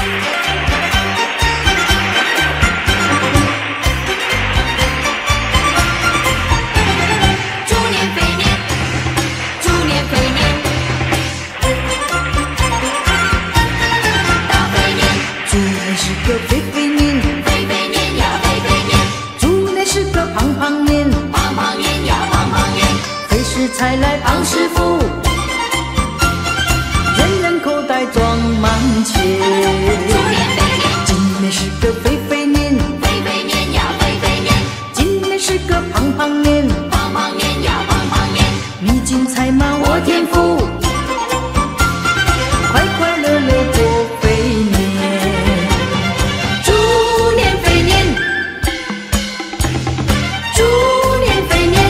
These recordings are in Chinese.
才来帮师傅，人人口袋装满钱。今年是个肥肥年， 肥肥年呀肥肥年。 今年是个胖胖年， 胖胖年呀胖胖年。 你金财马我天福，快快乐乐过肥年。猪年肥年，猪年肥年。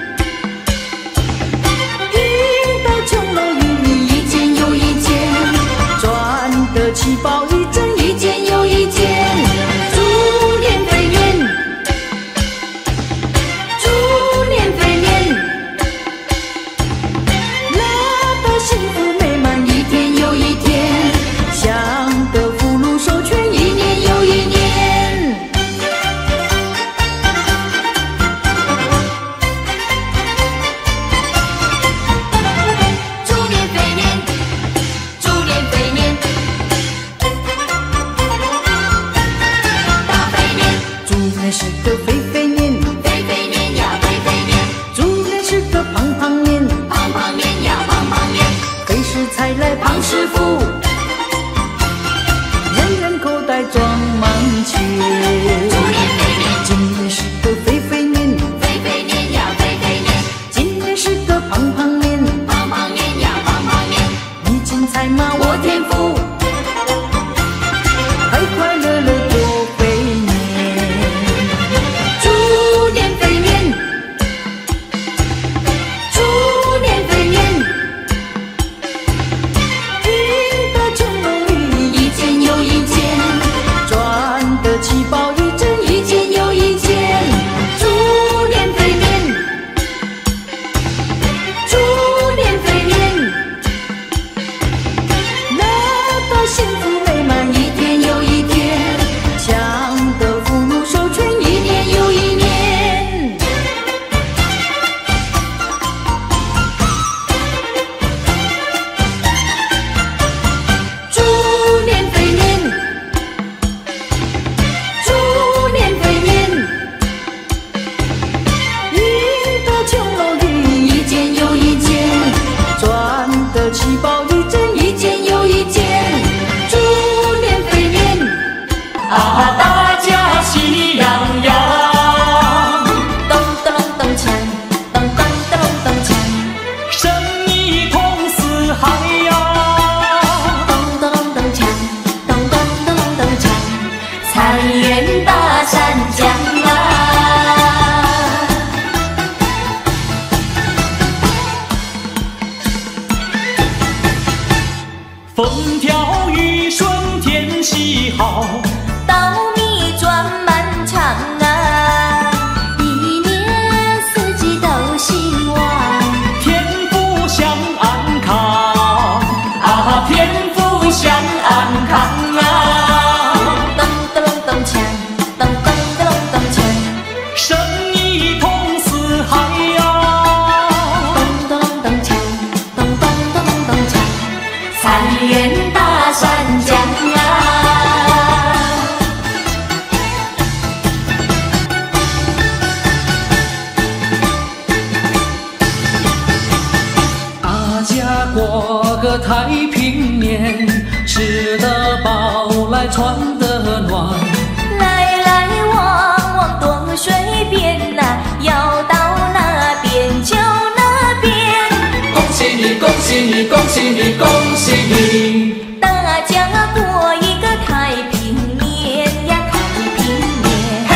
七宝一针， 一件又一件。 猪年肥年，猪年肥年，乐得幸福美满一天又一天，享得福禄寿全一年又一年。 猪年肥年，猪年肥年。 猪年是个肥肥年， 肥肥年呀肥肥年。 猪年是个胖胖年， 胖胖年呀胖胖年。 肥时才来胖师傅，人人口袋装满钱。 猪年肥年， 今年是个肥肥年， 肥肥年呀肥肥年。 今年是个胖胖年， 胖胖年呀胖胖年。 你金财马我天福，快快乐乐过肥年。猪年肥年，猪年肥年，赢得成龙鱼一件又一件。 赚得七宝一针， 一件又一件。 猪年肥年，猪年肥年，乐得幸福美满一天又一天，享得福禄寿全一年又一年。猪年肥年，猪年肥年，赢得穷龙鱼一件又一件。 赚得七宝一针， 一件又一件。 猪年肥年， 啊，大家喜洋洋。咚咚咚锵，咚咚咚咚锵。 生意通四海呀， 咚咚咚锵，咚咚咚咚锵。财源大山江啊。 风调雨顺天气好， 稻米转满场啊，一年四季都兴旺。 天福享安康，啊，天福享安康啊， 咚咚咚锵，咚咚咚咚锵。 生意通四海呀， 咚咚咚锵，咚咚咚咚锵。财源大山江啊。 大家过个太平年，吃得饱来穿得暖。 来来往往东水边呐，要到那边就那边。 恭喜你，恭喜你，恭喜你，恭喜你！ 大家过一个太平年呀，太平年。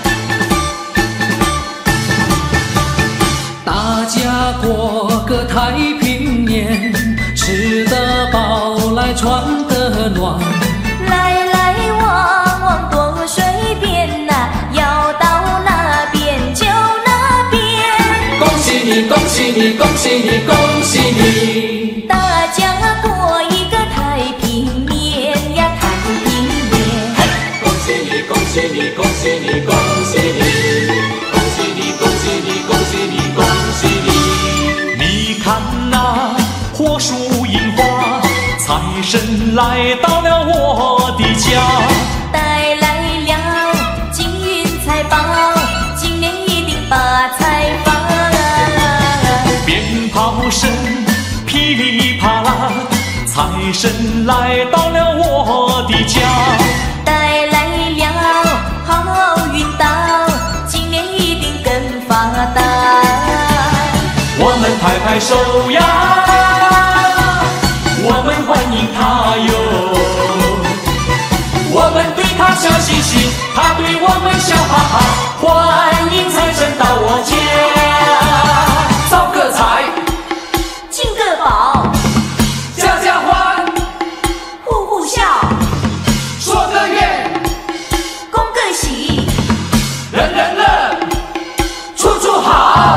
大家过个太平年，吃得饱来穿得暖。 来来往往东水边呐，要到那边就那边。 恭喜你，恭喜你，恭喜你，恭喜你！ 大家过一个太平年呀，太平神来到了我的家， 带来了金银财宝，今年一定发财发。 鞭炮声噼里啪啦，财神来到了我的家， 带来了好运到，今年一定更发达。 我们拍拍手呀，我们欢迎他哟，我们对他笑嘻嘻，他对我们笑哈哈，欢迎财神到我家，招个财， 进个宝， 家家欢， 户户笑， 说个愿， 恭个喜， 人人乐，处处好。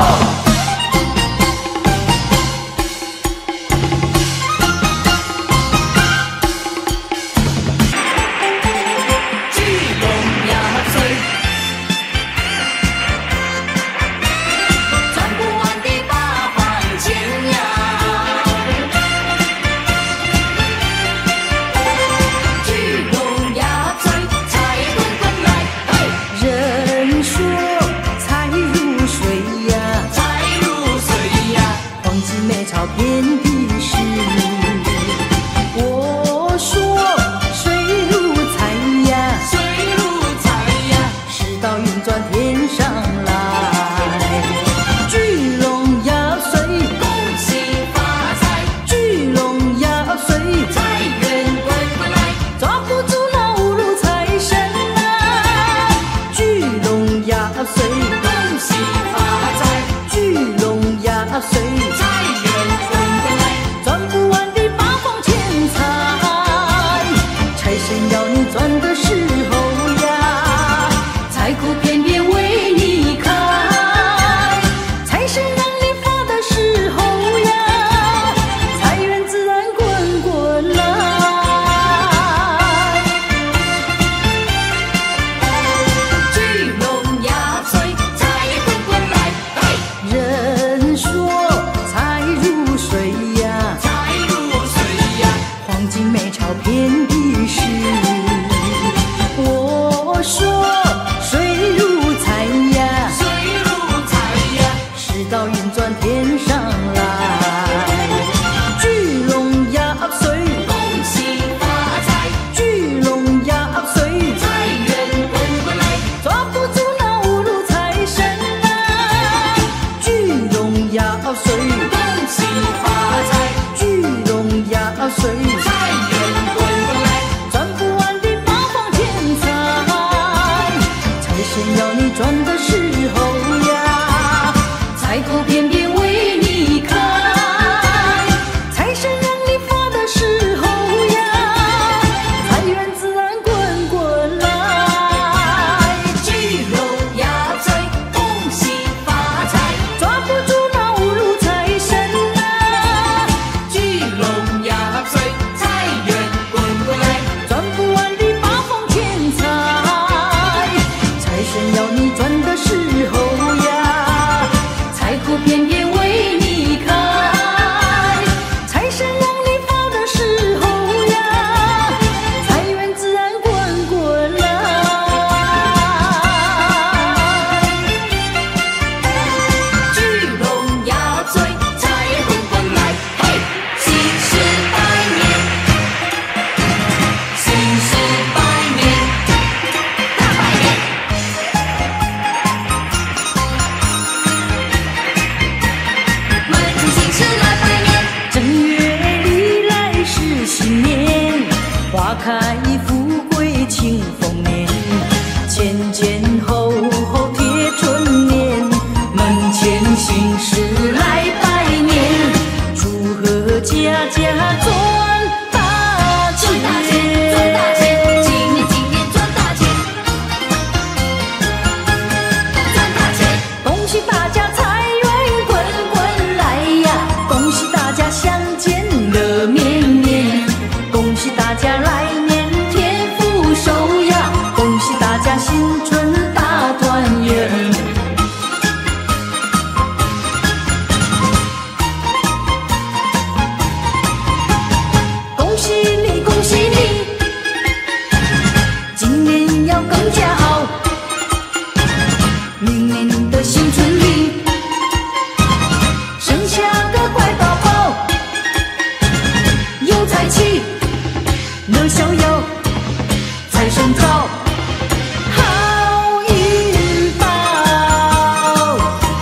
乐逍遥，财神到，好运到。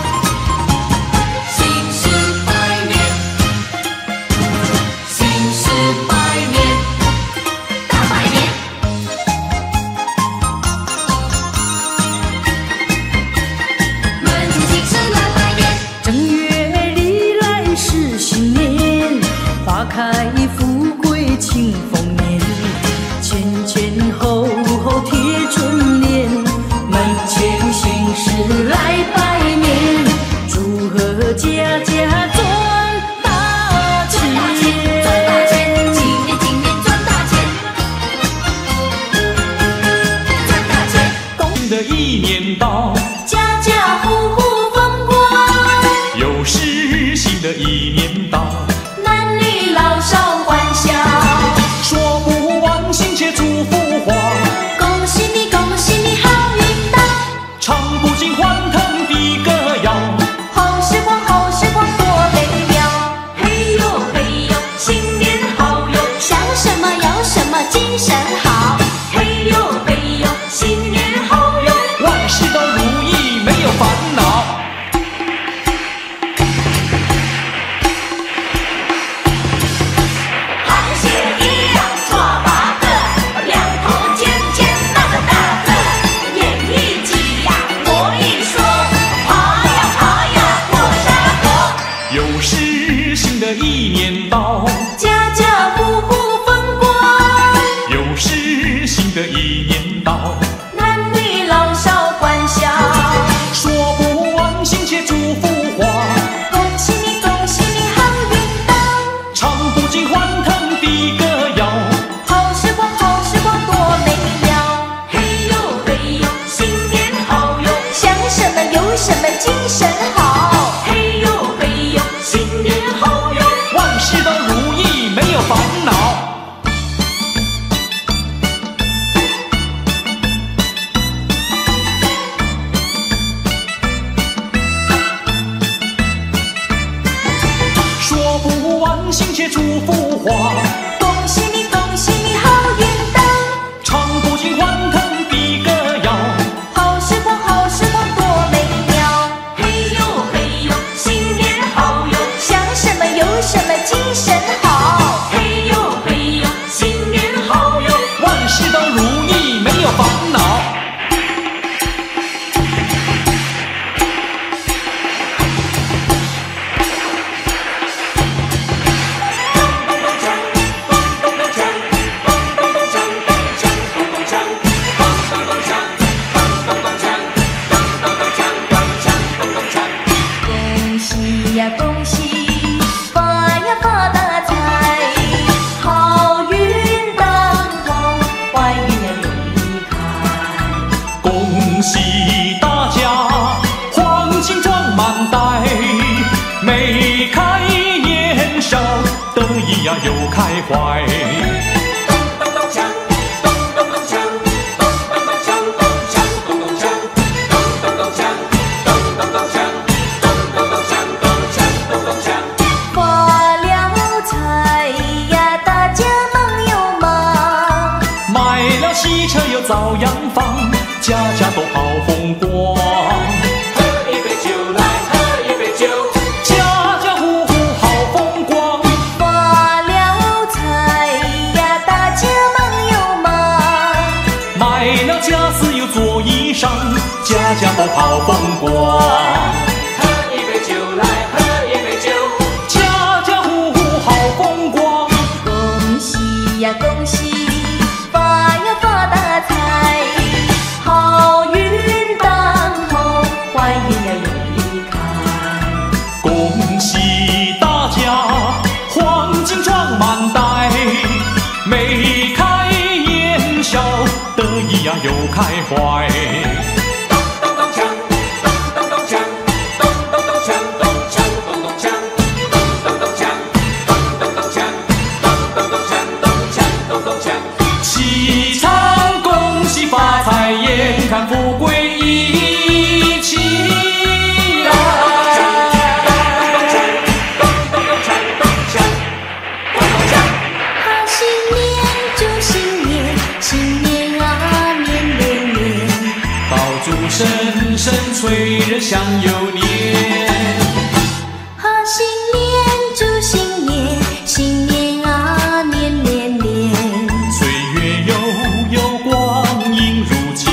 新时百年，新时百年，大百年。门前新时来拜年， 正月里来是新年，花开富贵庆丰年，前前后后贴春联，门前新时来拜年，祝贺家家赚大钱， 赚大钱，今年今年赚大钱，赚大钱。 新的一年到， 家家户户风光， 又是新的一年到， 男女老少欢笑。 说不完心切祝福话， 恭喜你，恭喜你，好运到， 唱不尽欢腾的歌谣。 好时光，好时光多美妙。嘿呦嘿呦，新年好哟，想什么要什么，精神好。嘿呦嘿呦，新年好哟， 万事都如意，没有烦恼。 螃蟹一样抓八个，两头尖尖大个大个，演一集呀，磨一说，爬呀爬呀过沙河。 又是新的一年到， 家家户户风光， 又是新的一年到， 男女老少欢笑。 说不完心切祝福话， 恭喜你，恭喜你，好运到， 唱不尽欢腾的歌谣。 好时光，好时光多美妙。嘿呦嘿呦，新年好哟，想什么有什么，精神好。嘿呦嘿呦，新年好哟， 万事都如意，没有烦恼。说不完心切祝福话， 恭喜你，恭喜你，好运到， 唱不尽欢腾的歌谣。 好时光，好时光多美妙。嘿呦嘿呦，新年好哟，想什么有什么，精神好。嘿呦嘿呦，新年好哟， 万事都如意，没有烦恼。 恭喜呀恭喜，发呀发大财，好运当头，坏运呀永离开。 恭喜大家，黄金装满袋，眉开眼笑，得意呀又开怀。 发了财呀，大家忙又忙， 买了汽车又造洋房，家家都好风光。喝一杯酒来，喝一杯酒，家家户户好风光。 发了财呀，大家忙又忙， 买了家私又做衣裳，家家都好风光。喝一杯酒来，喝一杯酒，家家户户好风光。 恭喜呀恭喜，发呀发大财，好运当头，坏运呀永离开。 恭喜大家，黄金装满袋，眉开眼笑，得意呀又开怀。齐唱恭喜发财，眼看富贵一起来。 好新年祝催人想又年。 新年祝新年，新年啊年年年。 岁月悠悠，光阴如箭。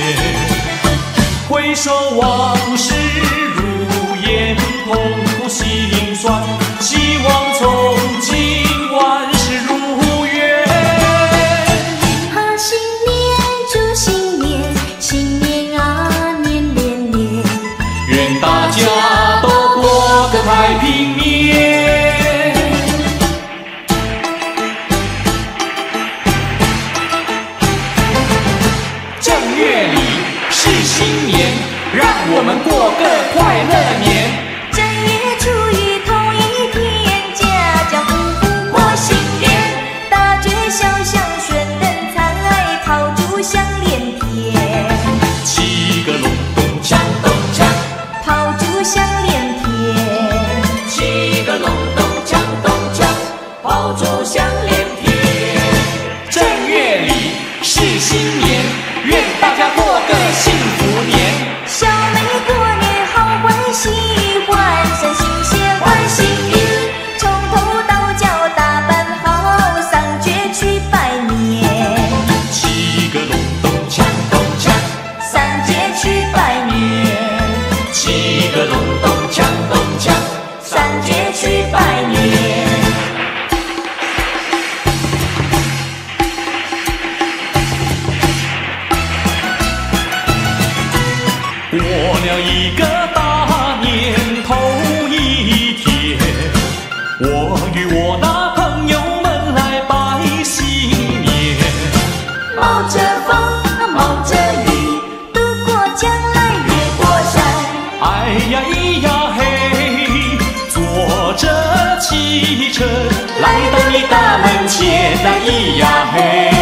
回首往事如烟，痛苦心酸，希望从今万事如愿。 新年祝新年，新年啊年年年。 愿大家都过个太平年。正月里是新年，让我们过个快乐年。 正月初一同一天，家家户户过新年，大街小巷悬灯彩，炮竹响连天。 七个隆咚锵咚锵， 炮竹响连天。 七个隆咚锵咚锵，炮竹响连天。正月里是新年，愿大家过个幸福年。 小妹过年好欢喜，换上新鞋换新衣，从头到脚打扮好，上街去拜年。 七个隆咚锵咚锵， 上街去拜年。 七个隆咚锵咚锵， 上街去拜年。 过了一个大年头一天，我与我那朋友们来拜新年。 冒着风，冒着雨，渡过江来越过山。 哎呀咿呀嘿，坐着汽车来到你大门前，那咿呀嘿。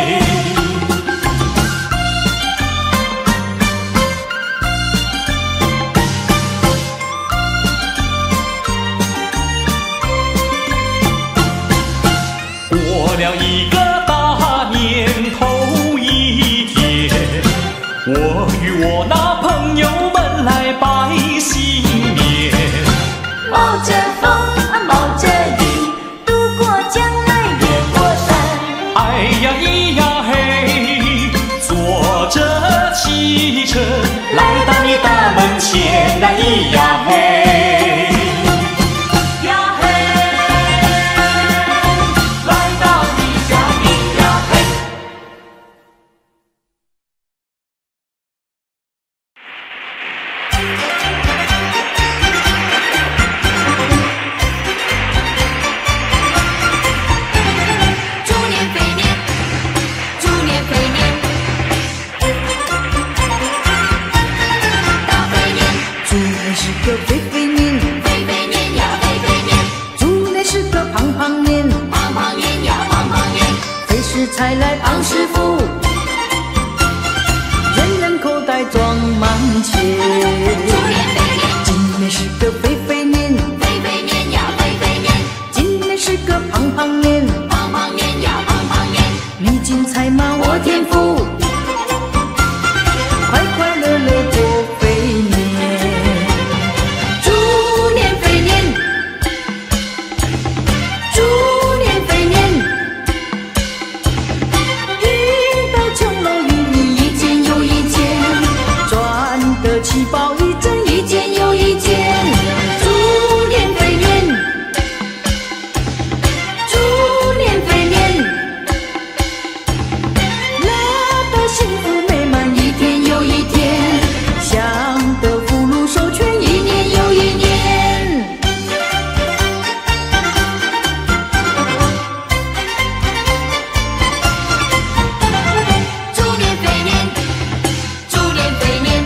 过了一个大年头一天，我与我那朋友们来拜新年。 冒着风，冒着雨，渡过江来越过山。 哎呀咿呀嘿，坐着汽车来到你大门前，那咿呀嘿。 才来胖师傅，人人口袋装满钱。今年是个肥肥年， 肥肥年呀肥肥年， 今年是个胖胖年， 胖胖年呀胖胖年。 你金财马我天福，快快乐乐过肥年。猪年肥年，猪年肥年，运得穷龙运一件又一件，赚得奇宝一针一件又一件。猪年肥年，猪年肥年，乐得幸福美满一天又一天，享得福禄寿全一年又一年。 猪年肥年，猪年肥年，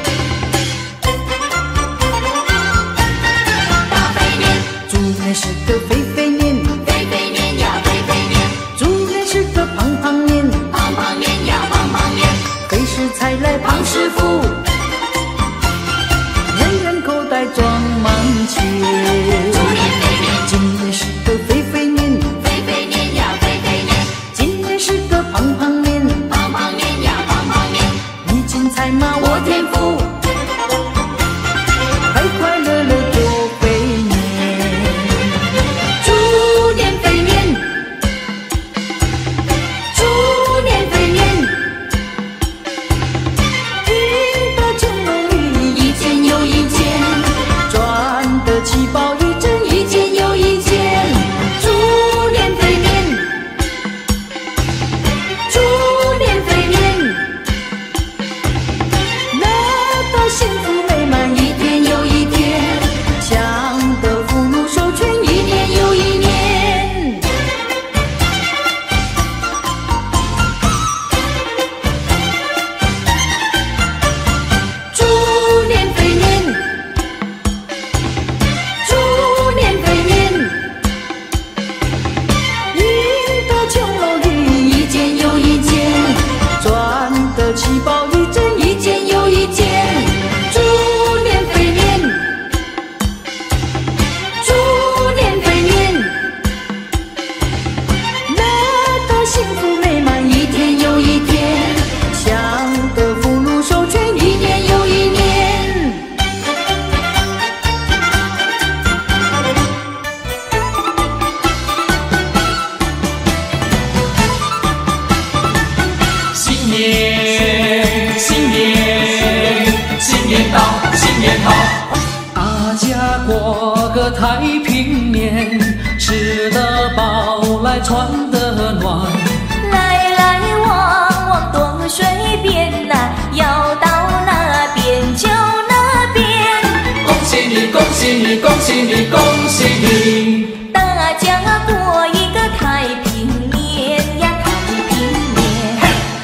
大肥年， 猪年是个肥肥年， 肥肥年呀肥肥年， 猪年是个胖胖年， 胖胖年呀胖胖年。 肥时才来胖师傅，人人口袋装满钱。 猪年肥年， 今年是个肥肥年， 肥肥年呀肥肥年， 今年是个胖胖年， 胖胖年呀胖胖年。 你金财马我天福， 穿得暖。 来来往往多水边呐，要到那边就那边。 恭喜你，恭喜你，恭喜你，恭喜你！ 大家过一个太平年呀，太平年。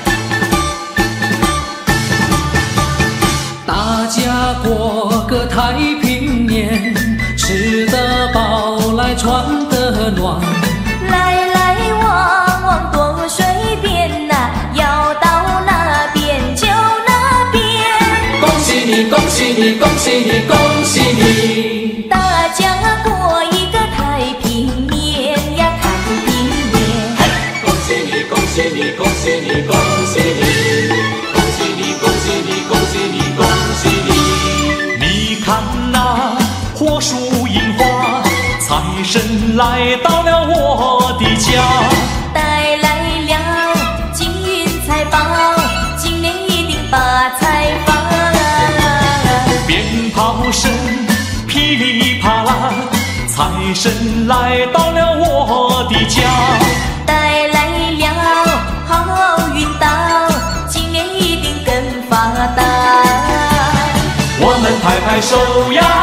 大家过个太平年，吃得饱来穿得暖。 来来往往多水边呐，要到那边就那边。 恭喜你，恭喜你，恭喜你，恭喜你！ 大家过一个太平年呀，太平年。 恭喜你，恭喜你，恭喜你，恭喜你！恭喜你，恭喜你，恭喜你，恭喜你！你看那火树银花，财神来到了我的家， 带来了金银财宝，今年一定发财发。 鞭炮声噼里啪啦，财神来到了我的家， 带来了好运到，今年一定更发达。 我们拍拍手呀，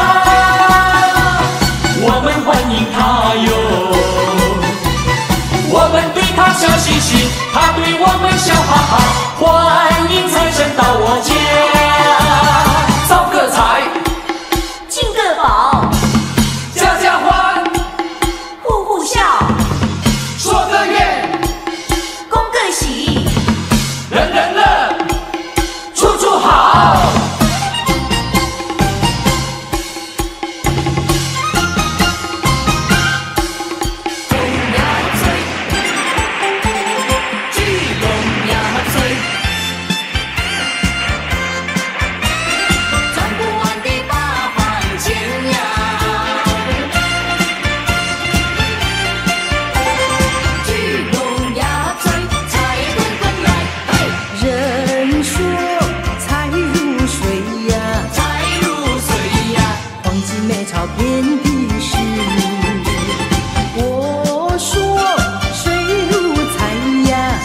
我们欢迎他哟，我们对他笑嘻嘻，他对我们笑哈哈，欢迎财神到我家，造个财， 进个宝， 家家欢， 户户笑， 说个愿， 恭个喜， 人人乐，处处好。 人说财如水呀，黄金美钞遍地是。我说水如财呀，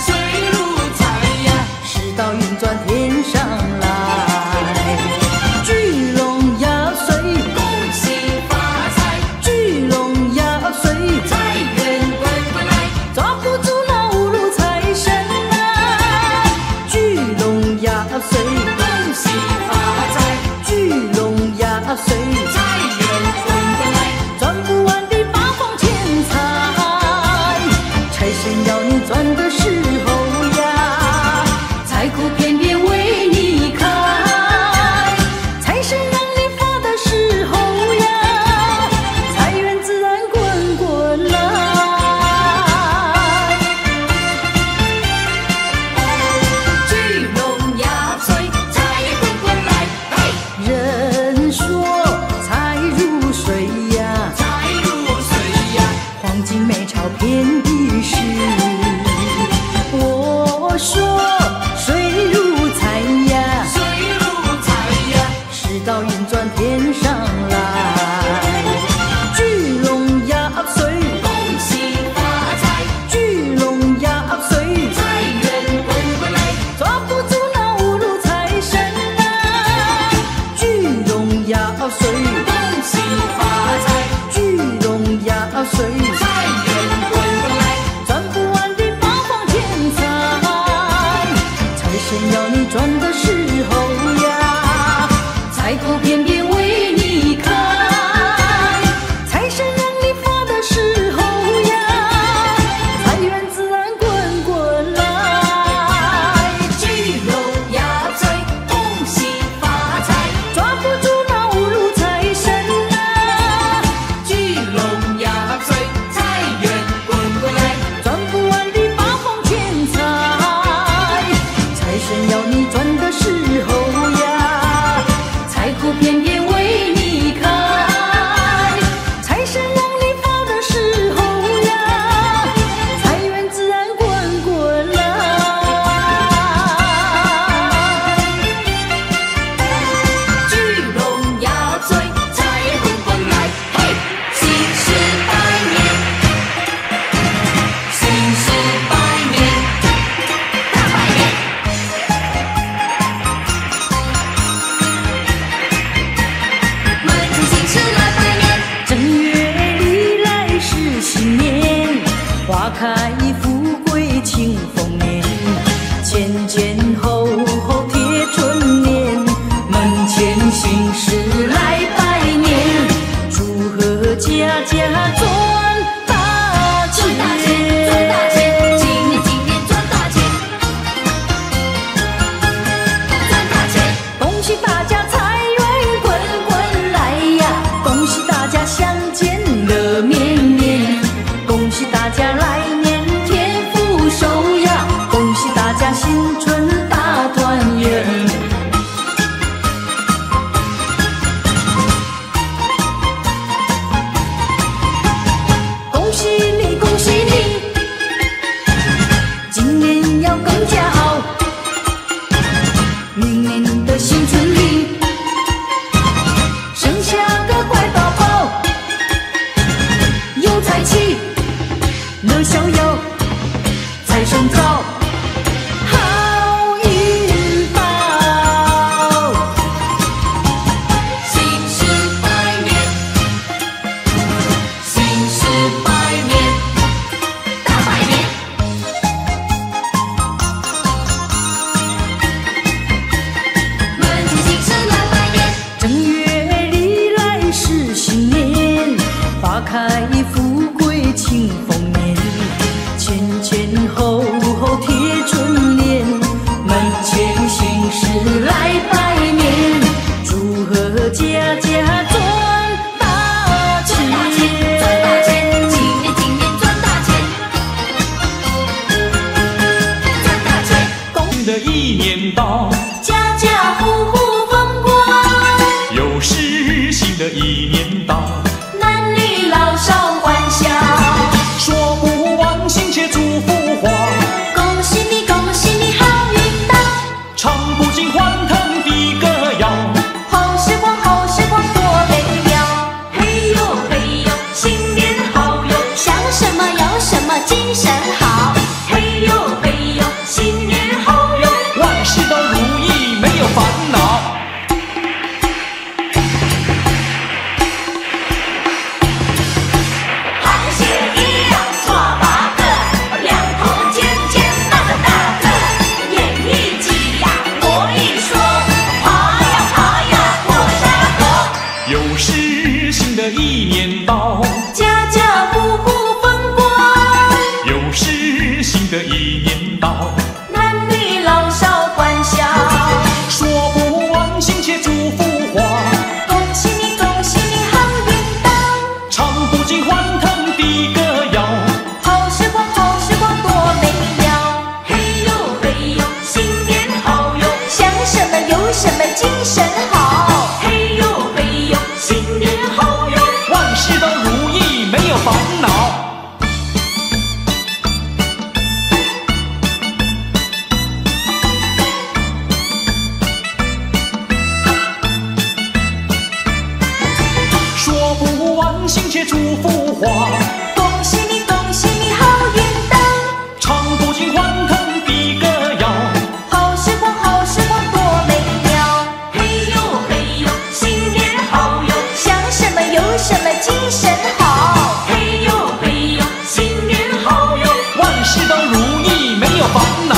世道运转天上来。聚龙压岁， 恭喜发财， 聚龙压岁， 财源滚滚来， 抓不住那五路财神啊！聚龙压岁， 恭喜发财， 聚龙压岁， 财源滚滚来， 赚不完的八方钱财。财神要你赚的时候呀，财库偏偏为你开。财神让你发的时候呀，财源自然滚滚来。 聚龙压岁，财滚滚来， 人说财如水呀，黄金美钞遍地是。我说水如财呀，世道运转天上来。聚龙压岁， 恭喜发财， 聚龙压岁， 财源滚滚来， 抓不住那五路财神啊！聚龙压岁， 恭喜发财， 聚龙压岁， 财源滚滚来， 赚不完的八方钱财。财神要你赚的时候呀，财库偏偏为你开。财神让你发的时候呀，财源自然滚滚来。 聚龙压岁，恭喜发财， 抓不住那五路财神啊！ 聚龙压岁，财源滚滚来， 赚不完的八方钱财。财神要你赚的时候要更加傲。明年的新春里，生下个乖宝宝，有财气，乐逍遥，财神到。 开富贵庆丰年，前前后后贴春联，门前新事来拜年，祝贺家家赚大钱， 赚大钱，今年今年赚大钱，赚大钱。 新的一年到， 家家户户风光， 又是新的一年到。 老少欢笑， 说不完心切祝福话。 恭喜你，恭喜你好运到， 唱不尽欢腾的歌谣。 好时光，好时光多美妙。嘿呦嘿呦，新年好哟，想什么要什么，精神好。嘿呦嘿呦，新年好哟， 万事都如意，没有烦恼。 一年到， 家家户户风光， 又是新的一年到， 男女老少欢笑， 说不完心切祝福话。 恭喜你，恭喜你好运到， 唱不尽欢腾的歌谣。 好时光，好时光多美妙。嘿呦嘿呦，新年好哟，想什么有什么，精神好。嘿呦嘿呦，新年好哟。 万事都如意，没有烦恼。说不完心切祝福话。 恭喜你，恭喜你好运到， 唱不尽欢腾的歌谣。 好时光，好时光多美妙。嘿呦嘿呦，新年好哟，想什么有什么，精神好。嘿呦嘿呦，新年好哟， 万事都如意，没有烦恼。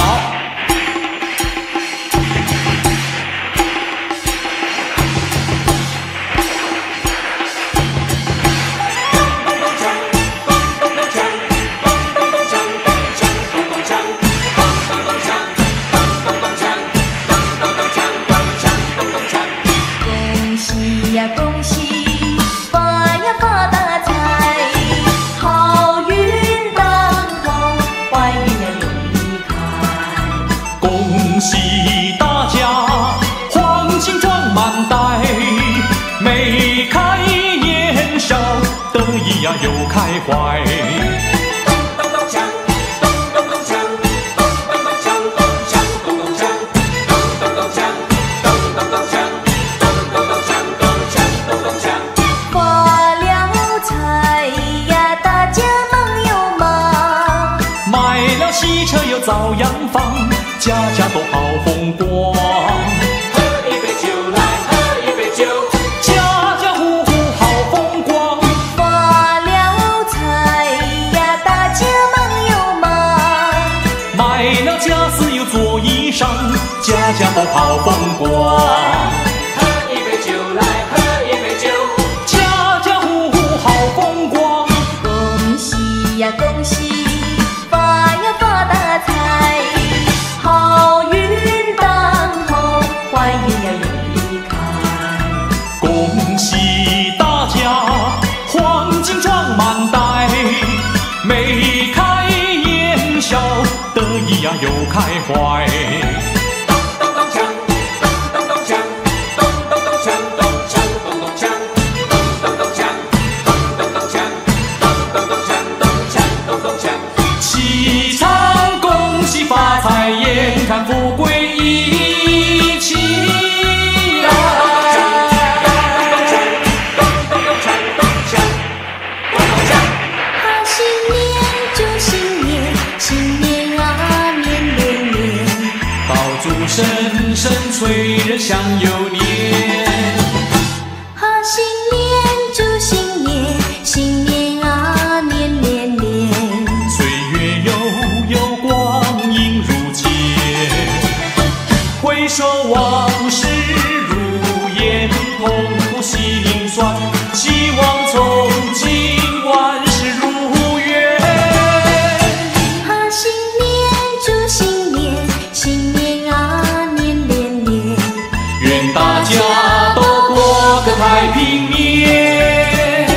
恭喜呀恭喜，发呀发大财，好运当头，坏运呀永离开。 恭喜大家，黄金装满袋，眉开眼笑，得意呀又开怀。 咚咚咚锵，咚咚咚锵，咚咚咚锵，咚锵咚咚锵，咚咚咚锵，咚咚咚锵，咚咚咚锵，咚锵咚咚锵。发了财呀，大家忙又忙， 买了喜车又造洋房，家家都好风光。 喝一杯酒来，喝一杯酒。 家家户户好风光。 发了财呀，大家忙又忙， 买了家私又做衣裳，家家都好风光。 喝一杯酒来，喝一杯酒。 家家户户好风光。 恭喜呀恭喜，发呀发大财，好运当头，坏运呀永离开。 恭喜大家，黄金装满袋，眉开眼笑，得意呀又开怀。 咚咚咚锵，咚咚咚锵，咚咚咚锵，咚锵咚咚锵，咚咚咚锵，咚咚咚锵，咚咚咚锵，咚锵咚咚锵。 喜唱恭喜发财竹声声催人想又年。 新年祝新年，新年啊年年年。 岁月悠悠，光阴如箭。回首往事如烟，痛苦心酸，希望从今万事如愿。 新年祝新年，新年啊年年年。 愿大家都过个太平年。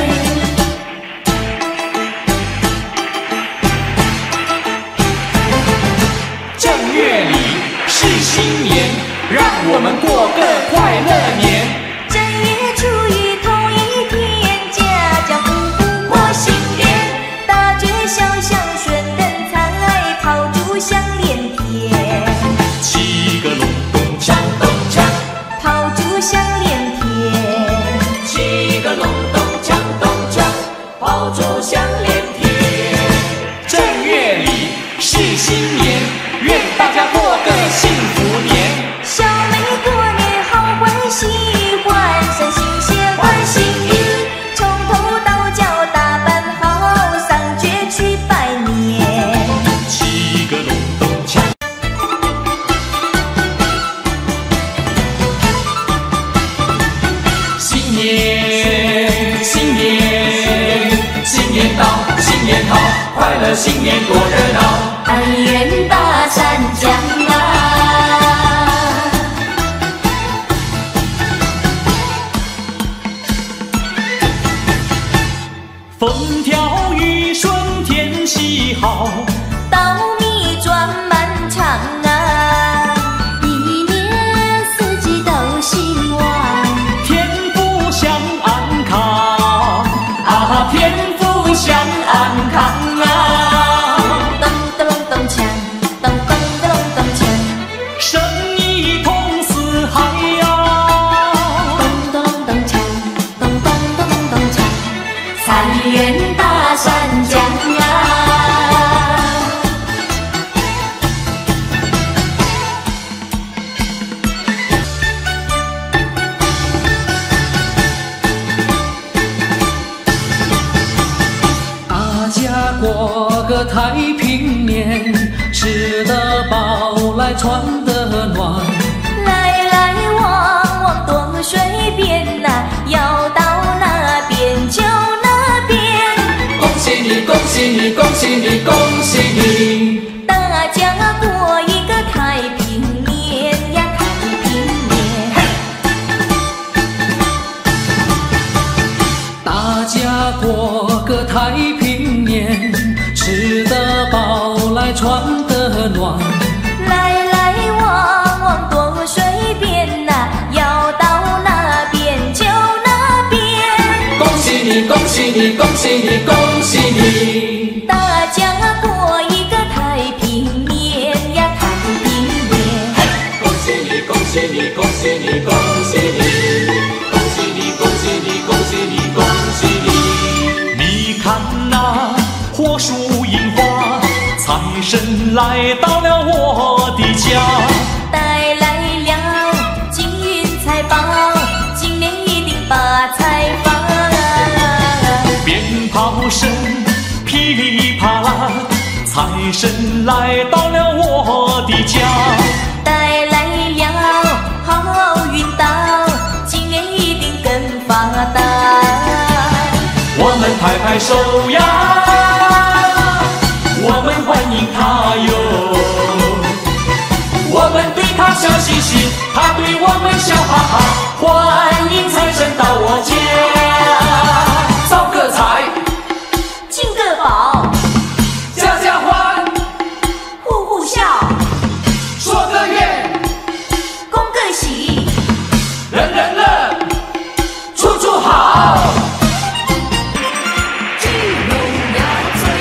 正月里是新年，让我们过个快乐年。 正月初一同一天，家家户户过新年，大街小巷顺灯彩，炮竹响连天。 七个隆咚锵咚锵， 炮竹响连天。 七个隆咚锵咚锵，炮竹响连天。正月里是新年，愿大家过个幸福年。 小妹过年好欢喜，换上新鞋换新衣，从头到脚打扮好，上街去拜年。 七个隆咚锵。新年，新年，新年到，新年好，快乐新年多热闹。 但愿大山江啊， 风调雨顺天气好， 稻米转满场啊，一年四季都兴旺， 天福享安康啊，天福享安康啊。 咚咚隆咚锵，咚咚咚咚锵， 生意通四海呀， 咚咚隆咚锵，咚咚咚咚锵，三元大山江啊。 大家过个太平年，吃得饱来穿得暖。 来来往往多随便呐，要到哪边就哪边。 恭喜你，恭喜你，恭喜你，恭喜你！ 大家过一个太平年呀，太平年。 大家过个太平年，吃得饱来穿得暖。 来来往往多随便呐，要到哪边就哪边。 恭喜你，恭喜你，恭喜你，恭喜你！ 大家过一个太平年呀，太平年。 恭喜你，恭喜你，恭喜你，恭喜你！恭喜你，恭喜你，恭喜你，恭喜你！你看那火树银花，财神来到了我的家。 带来了金银财宝，今年一定把财发。 鞭炮声噼里啪啦，财神来到了我的家。 带来了好运到，今年一定更发达。 我们拍拍手呀，我们欢迎他哟。我们对他笑嘻嘻，他对我们笑哈哈。欢迎财神到我家，造个财， 进个宝， 家家欢， 户户笑， 说个愿， 恭个喜， 人人乐，处处好。 聚拢呀醉，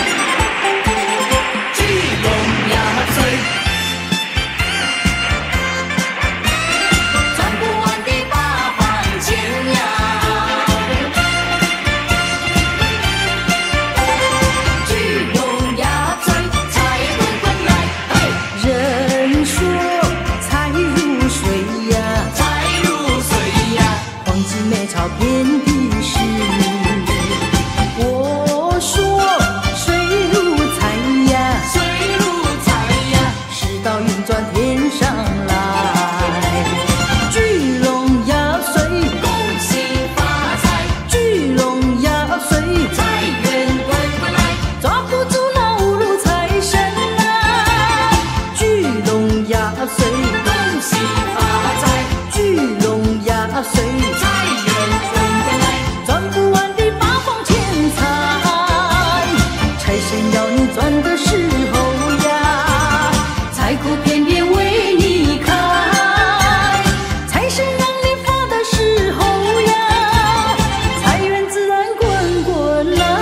聚拢呀醉，赚不完的大饭钱呀。 天上来。聚龙压岁， 恭喜发财， 聚龙压岁， 财源滚滚来， 抓不住那五路财神啊！聚龙压岁， 恭喜发财， 聚龙压岁， 财源滚滚来， 赚不完的八方钱财，财神要你赚的时候呀，财库偏偏为你开。财神让你发的时候呀，财源自然滚滚来。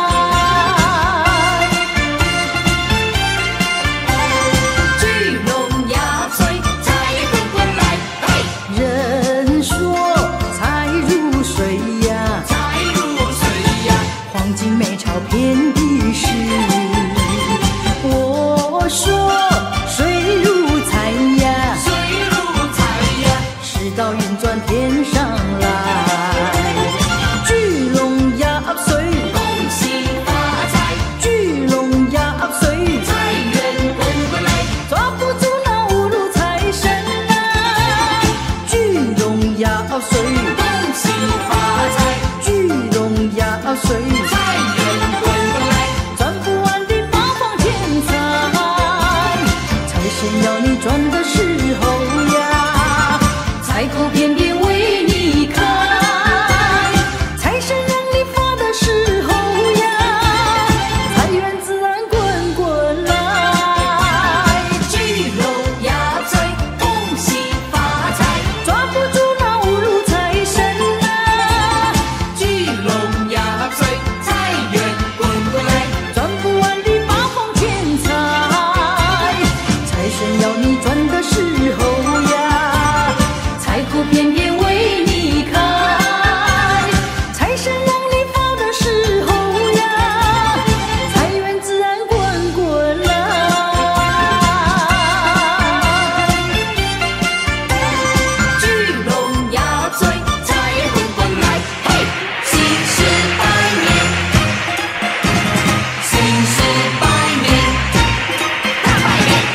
聚龙压岁，财源滚滚来，嘿， 人说财如水呀， 财如水呀， 黄金美钞遍地是。我说水如财呀， 水如财呀， 世道运转天上来。聚龙压岁， 恭喜发财， 聚龙压岁， 财源滚滚来， 抓不住那五路财神啊！聚龙压岁， 恭喜发财， 聚龙压岁， 财源滚滚来， 赚不完的八方钱财，财神要你赚的时候呀，财库偏偏为你开。财神让你发的时候呀，财源自然滚滚来。 聚龙压岁，恭喜发财， 抓不住那五路财神啊！ 聚龙压岁，财源滚滚来， 赚不完的八方钱财，财神要你赚的时候呀，财库偏偏为你开。财神让你发的时候呀，财源自然滚滚来。 聚龙压岁，财源滚滚来，嘿，新时百年，新时百年，大百年，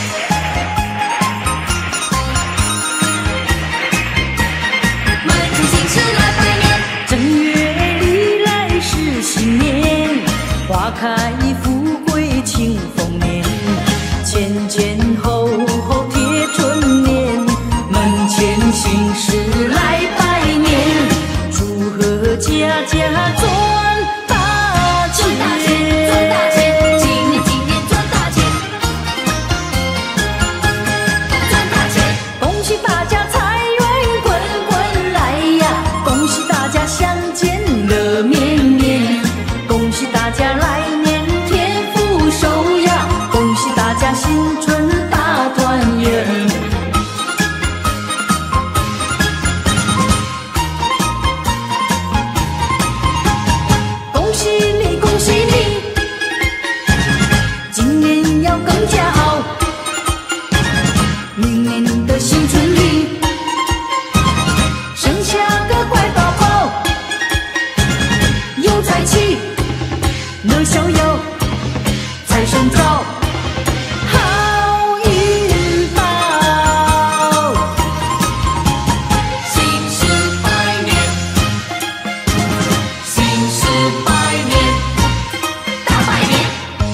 门前新时来百年， 正月里来是新年，花开富贵庆丰年，前前后后贴春联，门前新事来拜年，祝贺家家赚大钱， 赚大钱，赚大钱，今年今年赚大钱，赚大钱， 恭喜大家财源滚滚来呀，恭喜大家相见乐绵绵，恭喜大家来年添福寿呀，恭喜大家新春大团圆。恭喜你，恭喜你，今年要更加好，明年的新春里生下个乖宝宝，有财气，乐逍遥，财神到，好运到。 新时百年，新时百年，大百年，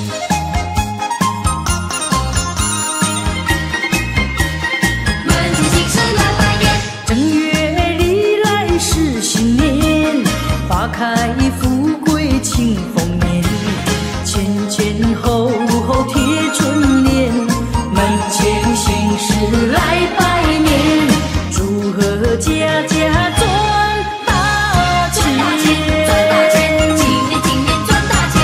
门前新事来百年， 正月里来是新年，花开富贵庆丰年，前前后后贴春联，门前新事来拜年，祝贺家家赚大钱， 赚大钱，赚大钱，今年今年赚大钱，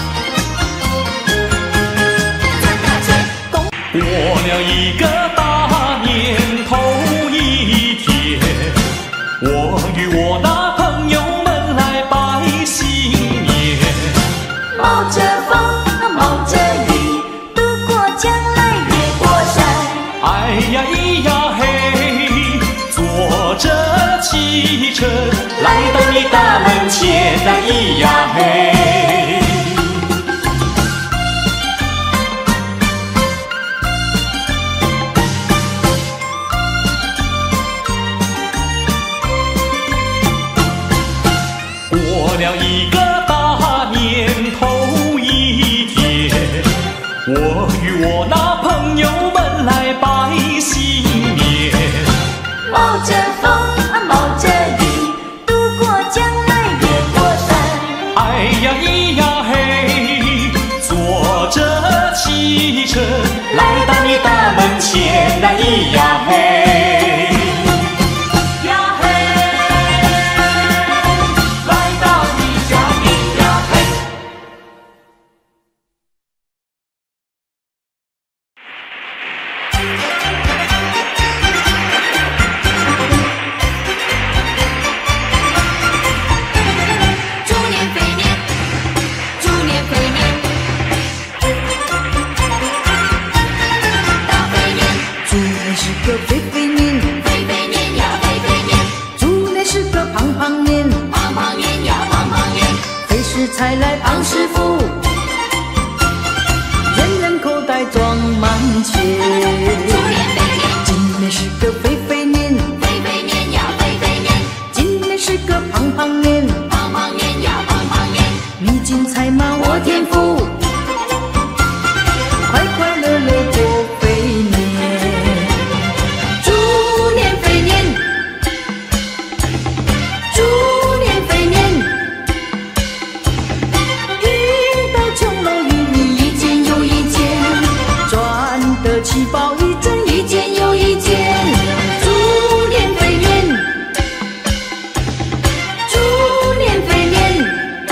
赚大钱，恭过了一个大年头一天，我与我的朋友们来拜新年。 冒着风，冒着雨，渡过江来越过山， 哎呀咿呀嘿，坐着汽车来到你大门前啊咿呀嘿。 前来咿呀嘿， 呀嘿，来到你家咿呀嘿。猪年肥年，猪年肥年，大肥年， 猪年是个肥肥年， 肥肥年呀肥肥年， 猪年是个胖胖年， 胖胖年呀胖胖年， 肥时才来胖师傅，人人口袋装满钱。 猪年肥年， 今年是个肥肥年， 肥肥年呀肥肥年， 今年是个胖胖年， 胖胖年呀胖胖年， 你金财马我天赋，快快乐乐过肥年。猪年肥年，猪年肥年，运得穷龙运一件又一件，赚得七宝一针一件又一件。猪年肥年，猪年肥年，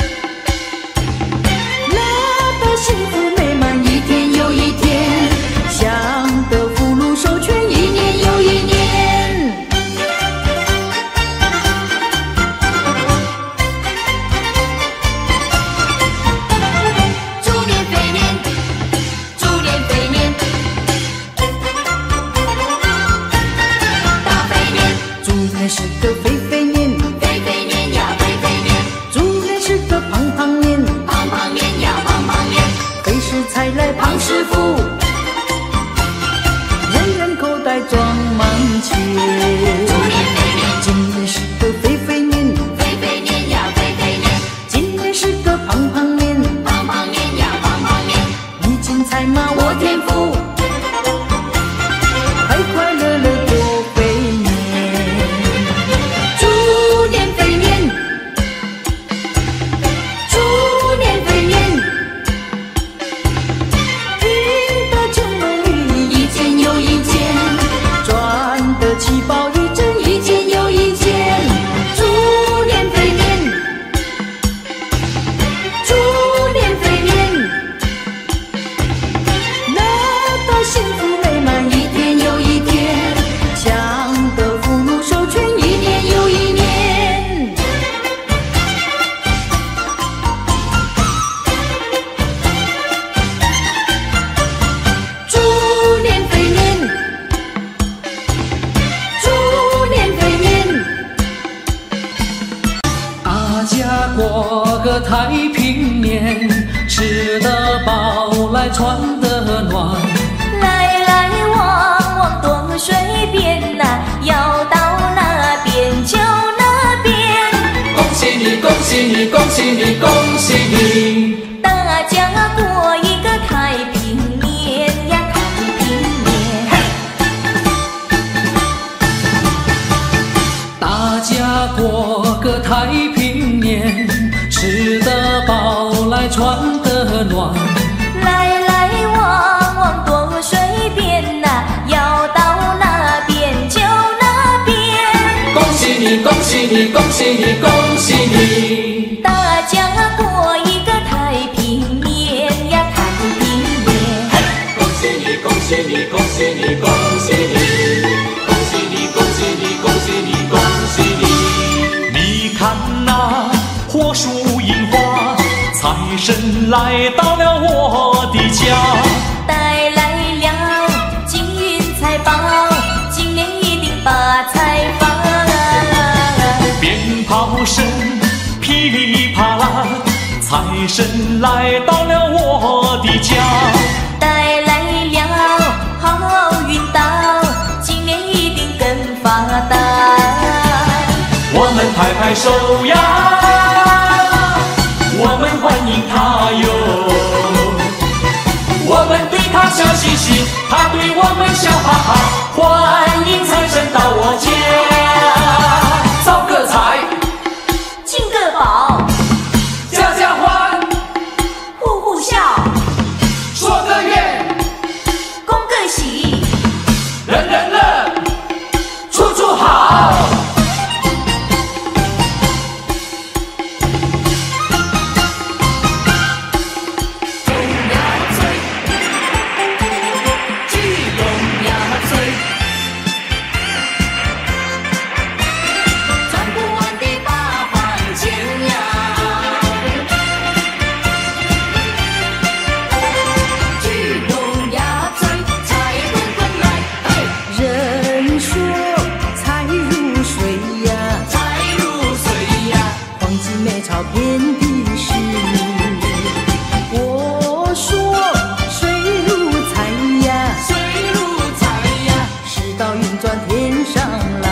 乐得幸福美满一天又一天，享得福禄寿全一年又一年。 猪年肥年，猪年肥年，大肥年， 猪年是个肥肥年， 肥肥年呀肥肥年， 猪年是个胖胖年， 胖胖年呀胖胖年， 肥时才来胖师傅，人人口袋装满钱。 猪年肥年， 今年是个肥肥年， 肥肥年呀肥肥年， 今年是个胖胖年， 胖胖年呀胖胖年， 你金财马我天赋，快快乐乐过肥年。猪年肥年，猪年肥年，运得穷龙运一件又一件，赚得七宝一针一件又一件。猪年肥年，猪年肥年，乐得幸福美满一天又一天，享得福禄寿全一年又一年。猪年肥年，猪年肥年， 大家过个太平年，吃得饱来穿得暖。 来来往往东水边呐，要到那边就那边， 恭喜你，恭喜你，恭喜你，恭喜你！ 大家过一个太平年呀太平年， 大家过个太平年，吃得饱来穿得暖。 来来往往东水边呐，要到那边就那边， 恭喜你，恭喜你，恭喜你，恭喜你！ 大家过一个太平年呀太平年。 恭喜你，恭喜你，恭喜你，恭喜你！恭喜你，恭喜你，恭喜你，恭喜你！你看那火树银花，财神来到了我的家。 带来了金银财宝，今年一定发财发。 鞭炮声噼里啪啦，财神来到了我的家。 带来了好运到，今年一定更发达。 我们拍拍手呀，我们欢迎他哟，我们对他笑嘻嘻，他对我们笑哈哈，欢迎财神到我家，造个财， 进个宝， 家家欢， 户户笑， 说个愿， 恭个喜， 转天上来。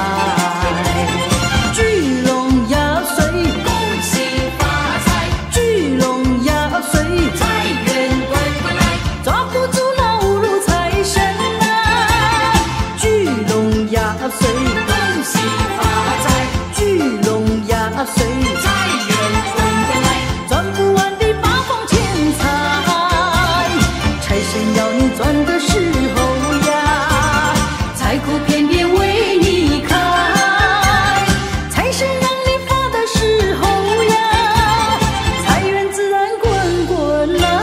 聚龙压岁， 恭喜发财， 聚龙压岁， 财源滚滚来， 抓不住那五路财神啊！聚龙压岁， 恭喜发财， 聚龙压岁， 财源滚滚来， 赚不完的八方钱财。财神要你赚的时候呀，财库偏偏为你开。财神让你发的时候呀，财源自然滚滚来。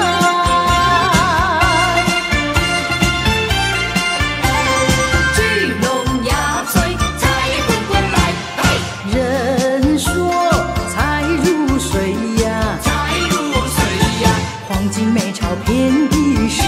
聚龙压岁，财滚滚来，嘿， 人说财如水呀， 财如水呀， 黄金没钞遍地是。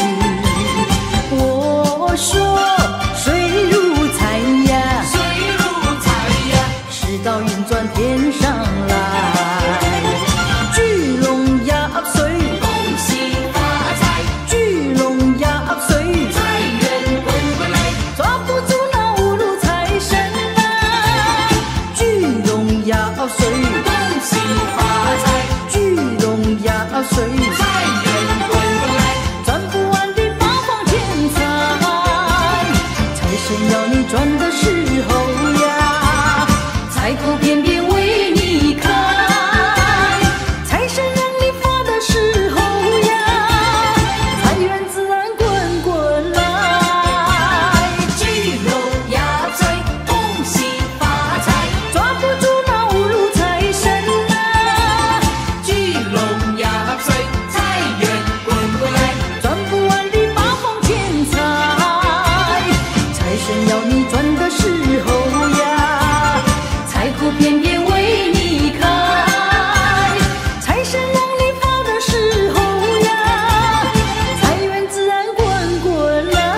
我说水如财呀， 水如财呀， 世道运转天上来。聚龙压岁， 恭喜发财， 聚龙压岁， 财源滚滚来， 抓不住那五路财神啊！聚龙压岁， 恭喜发财， 聚龙压岁， 财源滚滚来， 赚不完的八方钱财。财神要你赚的时候呀，财库偏偏为你开。财神让你发的时候呀，财源自然滚滚来。 聚龙压岁，恭喜发财， 抓不住那五路财神啊！ 聚龙压岁，财源滚滚来， 赚不完的八方钱财。财神要你赚的时候呀，财库偏偏为你开。财神让你发的时候呀，财源自然滚滚来。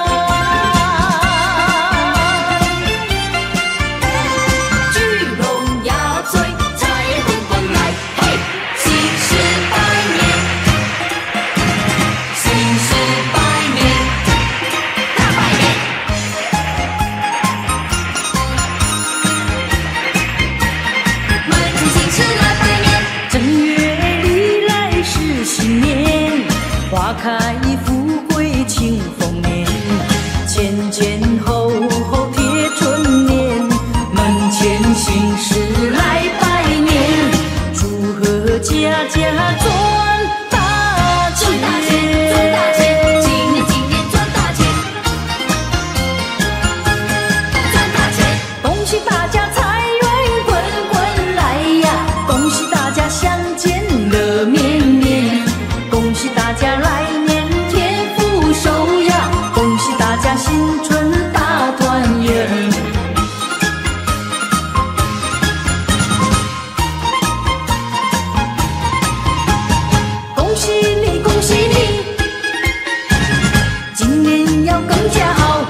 聚龙压岁，财滚滚来，嘿，新时百年，新时百年，大百年，门前新事来拜年， 正月里来是新年，花开富贵庆丰年，前前后后贴春联，门前新事来拜年，祝贺家家赚大钱， 赚大钱，赚大钱，今年今年赚大钱，赚大钱， 恭喜大家财源滚滚来呀，恭喜大家相见乐绵绵，恭喜大家来年添福寿呀，恭喜大家新春大团圆。恭喜你，恭喜你，今年要更加好，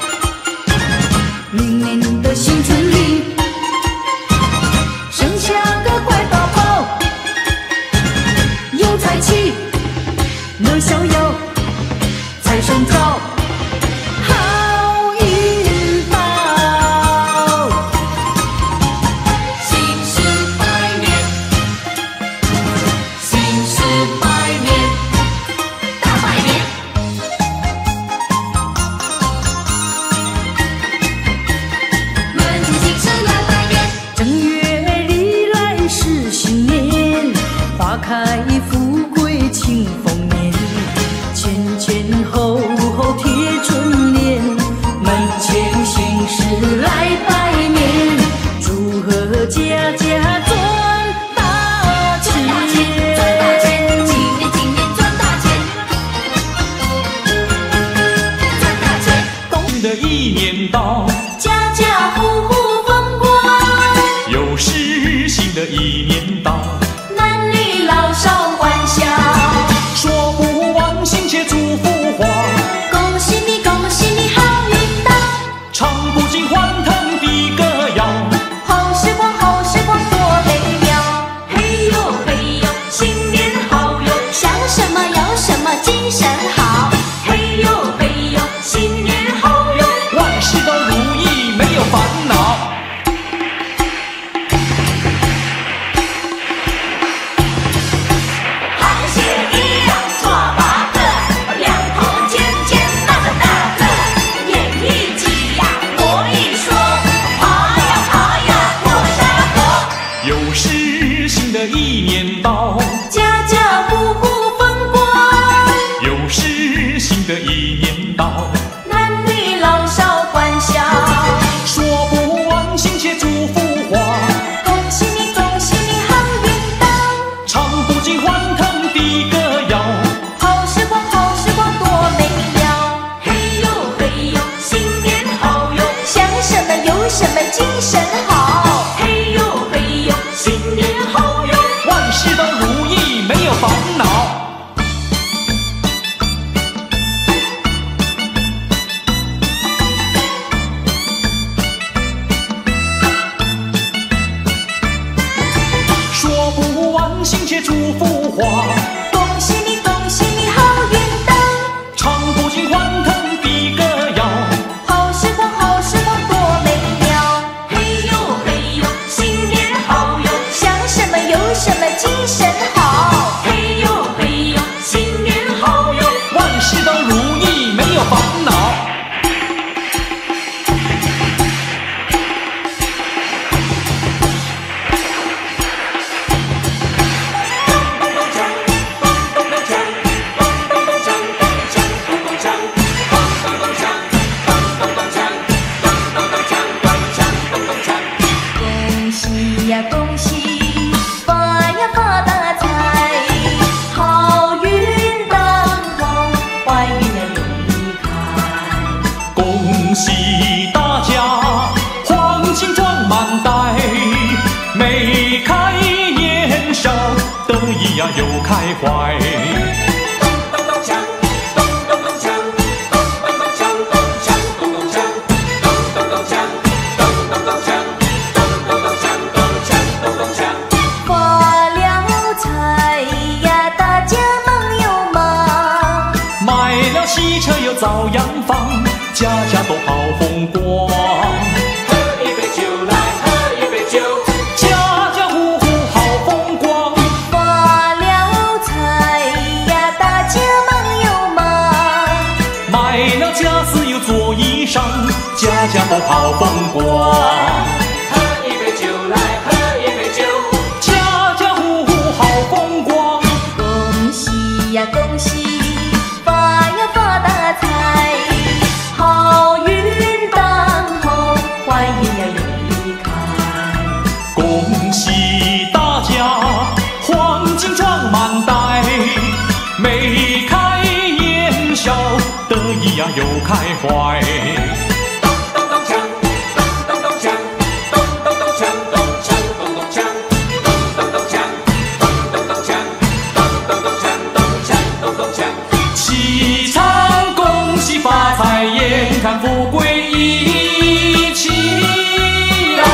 明年的新春里生下个乖宝宝，有财气，乐逍遥，财神到，好运到。 新时百年，新时百年，大百年，门前新事来拜年， 正月里来是新年，花开富贵庆丰年，前前后后贴春联，门前新事来拜年，祝贺家家赚大赚大钱，赚大钱，今年今年赚大钱，赚大钱， 新的一年到， 家家户户风光， 又是新的一年到， 男女老少欢笑， 说不完心切祝福话， 恭喜你，恭喜你好运到， 唱不尽欢腾的歌谣。 好时光，好时光多美妙，嘿呦嘿呦，新年好哟，想什么有什么精神好，嘿呦嘿呦，新年好哟， 万事都如精神好。嘿呦嘿呦，新年好哟， 万事都如意，没有烦恼。说不完心切祝福话， 恭喜你恭喜你好运到， 唱不尽欢腾比歌谣。 好时光好时光多美妙。嘿呦嘿呦，新年好哟，想什么有什么精神好。嘿呦嘿呦，新年好哟， 万事都如意，没有烦恼。 恭喜呀恭喜，发呀发大财，好运当头，坏运呀永离开。 恭喜大家，黄金装满袋，眉开眼笑，得意呀又开怀。 发了财呀，大家忙又忙， 买了喜车又造洋房，家家都好风光。喝一杯酒来，喝一杯酒，家家户户好风光。 发了财呀，大家忙又忙， 买了家私又做衣裳，家家都好风光。喝一杯酒来，喝一杯酒，家家户户好风光。 恭喜呀恭喜，发呀发大财，好运当头，坏运呀永离开。 恭喜大家，黄金装满袋，眉开眼笑，得意呀又开怀。齐唱恭喜发财，眼看富贵一起来。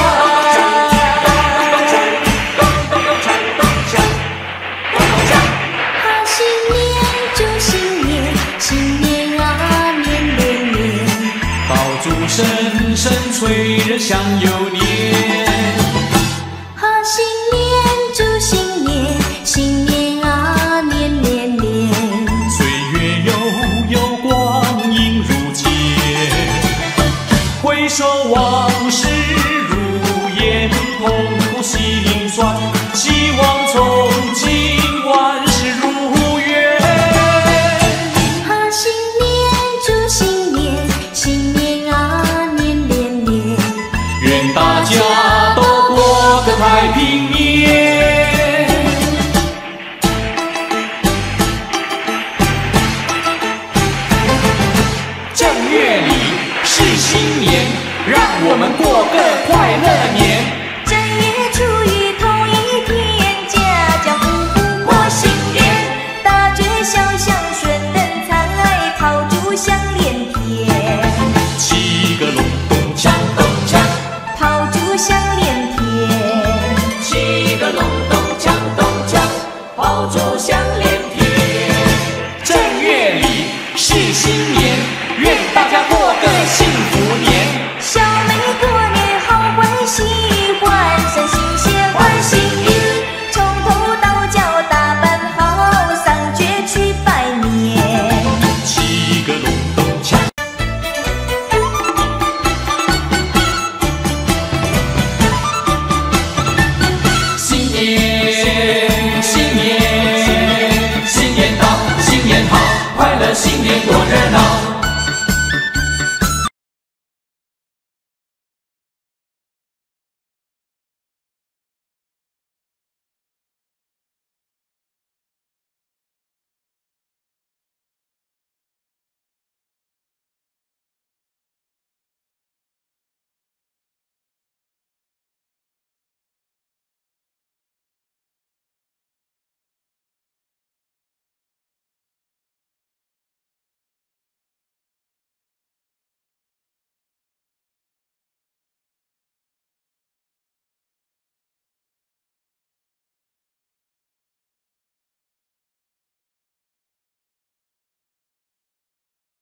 好新年祝新年，新年啊年年年， 爆竹声声催人想又年。 好新年祝新年，新年啊年年年， 岁月悠悠，光阴如箭，回首往事如烟，痛苦心酸，希望从今万事如愿。 好新年祝新年，新年啊年年年， 愿大家都过个太平年。正月里是新年，让我们过个快乐年。 正